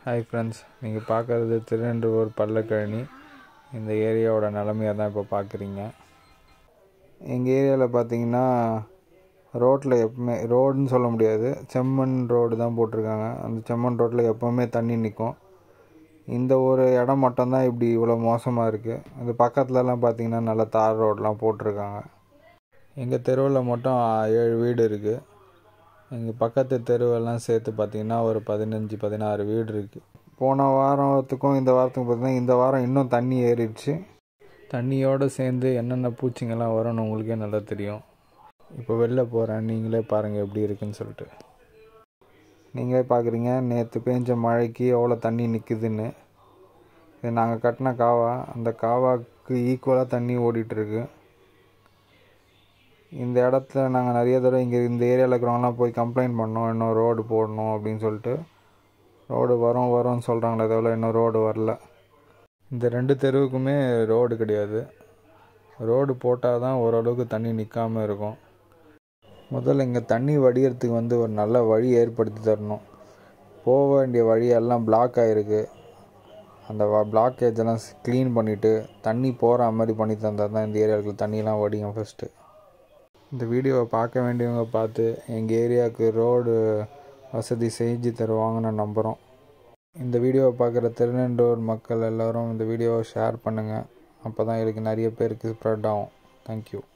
Hi friends, நீங்கள் பார்க்குறது திருநின்றவூர் பல்லக்கழனி. இந்த ஏரியாவோட நிலமையை தான் இப்போ பார்க்குறீங்க. எங்கள் ஏரியாவில் பார்த்தீங்கன்னா ரோட்டில் எப்பவுமே ரோடுன்னு சொல்ல முடியாது, செம்மண் ரோடு தான் போட்டிருக்காங்க. அந்த செம்மண் ரோட்டில் எப்போவுமே தண்ணி நிற்கும். இந்த ஒரு இடம் மட்டும்தான் இப்படி இவ்வளோ மோசமாக இருக்குது. அது பக்கத்துலலாம் பார்த்தீங்கன்னா நல்லா தார் ரோடெலாம் போட்டிருக்காங்க. எங்கள் தெருவில் மட்டும் 7 வீடு இருக்குது. எங்கள் பக்கத்து தெருவெல்லாம் சேர்த்து பார்த்திங்கன்னா ஒரு 15-16 வீடு இருக்குது. போன வாரத்துக்கும் இந்த வாரத்துக்கும் பார்த்திங்கன்னா இந்த வாரம் இன்னும் தண்ணி ஏறிடுச்சு. தண்ணியோடு சேர்ந்து என்னென்ன பூச்சிங்கெல்லாம் வரும்னு உங்களுக்கே நல்லா தெரியும். இப்போ வெளில போகிறேன், நீங்களே பாருங்கள் எப்படி இருக்குன்னு சொல்லிட்டு. நீங்களே பார்க்குறீங்க நேற்று பெஞ்ச மழைக்கு எவ்வளோ தண்ணி நிற்குதுன்னு. இது நாங்கள் கட்டின காவா, அந்த காவாவுக்கு ஈக்குவலாக தண்ணி ஓடிட்டுருக்கு. இந்த இடத்துல நாங்கள் நிறைய தடவை இந்த ஏரியாவில் இருக்கிறவங்களாம் போய் கம்ப்ளைண்ட் பண்ணோம், இன்னும் ரோடு போடணும் அப்படின்னு சொல்லிட்டு. ரோடு வரும்னு சொல்கிறாங்களே தவிர இன்னும் ரோடு வரல. இந்த 2 தெருவுக்குமே ரோடு கிடையாது. ரோடு போட்டால் தான் ஓரளவுக்கு தண்ணி நிற்காமல் இருக்கும். முதல்ல இங்கே தண்ணி வடிகிறதுக்கு ஒரு நல்ல வழி ஏற்படுத்தி தரணும். போக வேண்டிய வழியெல்லாம் பிளாக் ஆகிருக்கு. அந்த பிளாக்கேஜெல்லாம் க்ளீன் பண்ணிவிட்டு தண்ணி போகிற மாதிரி பண்ணி தந்தால் தான் இந்த ஏரியாவுக்கு தண்ணியெலாம் வடியும். ஃபஸ்ட்டு இந்த வீடியோவை பார்க்க வேண்டியவங்க பார்த்து எங்கள் ஏரியாவுக்கு ரோடு வசதி செஞ்சு தருவாங்கன்னு நம்புகிறோம். இந்த வீடியோவை பார்க்குற திருநின்றவூர் மக்கள் எல்லோரும் இந்த வீடியோவை ஷேர் பண்ணுங்கள். அப்போ தான் இதுக்கு நிறைய பேருக்கு ஸ்ப்ரெட் ஆகும். தேங்க்யூ.